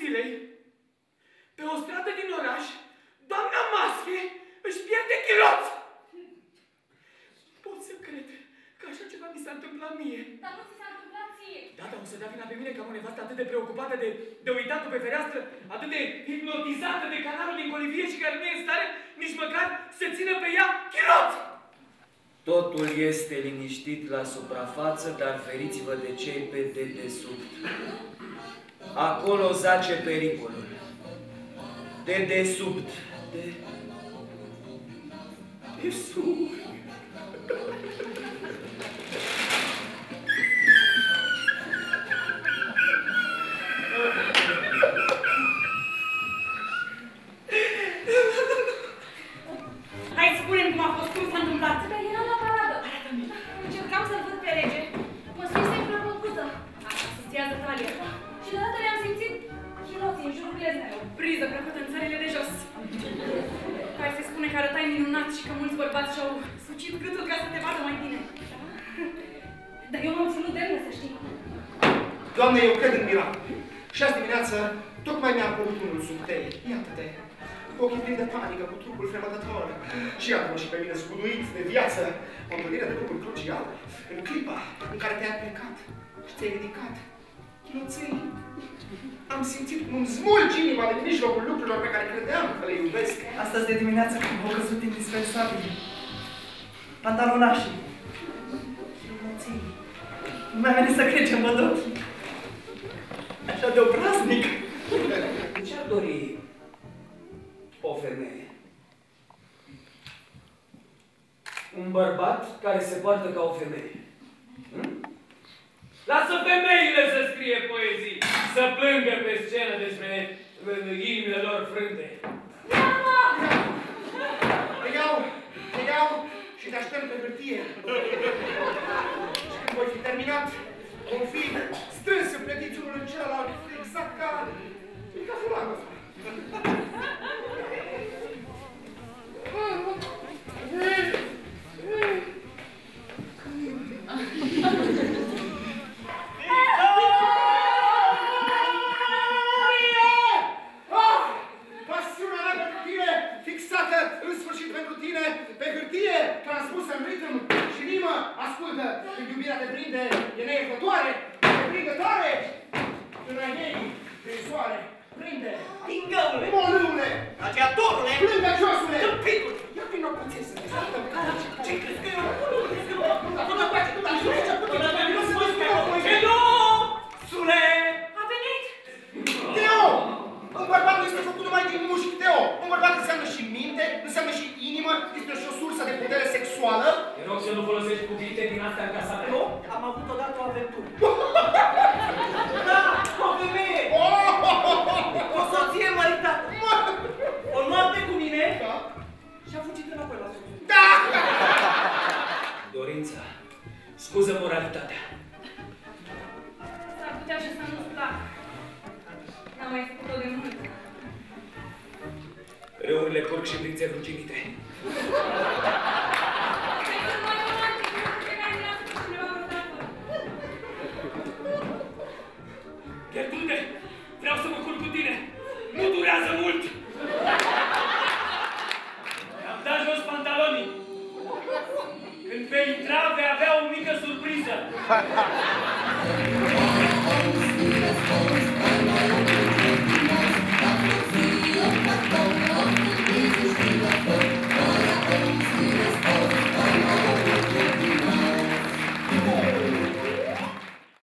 zilei, pe o stradă din oraș, doamna Masche își pierde chiloți. Pot să cred că așa ceva mi s-a întâmplat mie. Dar nu ți s-a întâmplat ție. Da, dar o să dea vina pe mine că am o nevastă atât de preocupată de uitatul pe fereastră, atât de hipnotizată de canalul din colivie și care nu e în stare nici măcar să țină pe ea chiloți. Totul este liniștit la suprafață, dar feriți-vă de cei pe dedesubt. Acolo zace pericolul. Dedesubt. Desubt. Hai, spune-mi cum a fost, cum s-a întâmplat. Dar eram la paradă. Arată-mi. Încercam să-l văd pe rege. Mă suise în plăpăcuță. Așa, să-ți talia. Și deodată le-am simțit chiloții în jurul gleznei. O priză plăcută în țările de jos. Hai să spune că arătai minunat și că mulți bărbați și-au sucit gâtul ca să te vadă mai bine. Dar eu m-am ținut demnă, să știi. Doamne, eu cred în miracol. Și azi dimineață, tocmai mi-a apărut unul sub tei. Iată-te, cu ochii plini de panică, cu trupul fremătător. Și iată-mă și pe mine zguduit de viață, o întâlnire de lucruri cruciale. În clipa în care te-ai plecat și te-ai ridicat, chiloței, am simțit cum îmi smulgi inima din mijlocul lucrurilor pe care credeam că le iubesc. Astăzi de dimineață când m-au căzut indispensabili. Pantalonașii. Chiloței. Nu mi-a venit să cred ce mă dor. Așa de obraznic. Ce-ar dori o femeie? Un bărbat care se poartă ca o femeie. Lasă femeile să scrie poezii, să plângă pe scenă despre inimile lor frânte. Te iau și te aștept pe hârtie. Și când voi fi terminat, vom fi strâns împletiți unul în celălalt, exact ca fulanul ăsta. Pasiunea mea pentru tine, fixată în sfârșit pentru tine, pe hârtie, transpusă în ritm și rimă, ascultă, când iubirea te prinde, e neiertătoare, te prinde tare, în ai mei, prin soare, prinde, Tingăule! molâule, Agiatorule! plângăciosule, Tâmpitul! ia vino puțin să te salutăm. Ce crezi că eu? Crezi că eu? Până cu aici, până aici, până la mine, nu se mai Sule! A venit! Teo! Un bărbat nu este făcut numai din mușchi, Teo! Un bărbat înseamnă și minte, înseamnă și inimă, este și o sursă de putere sexuală. Te rog să nu folosești cuvinte din astea încasate. Eu am avut odată o aventură. Da, o femeie! O soție măritată. O noapte cu mine și a fugit înapoi la soție. Da! Dorința, scuză moralitatea. S-ar putea și să nu-ți plac. N-am mai făcut-o de mult. Râurile curg și prințe ruginite. Cred mai romantic lucru pe care mi l-a făcut cineva vreodată. Gertrude, vreau să mă culc cu tine. Nu durează mult. Mi-am dat jos pantalonii. Când vei intra, vei avea o mică surpriză.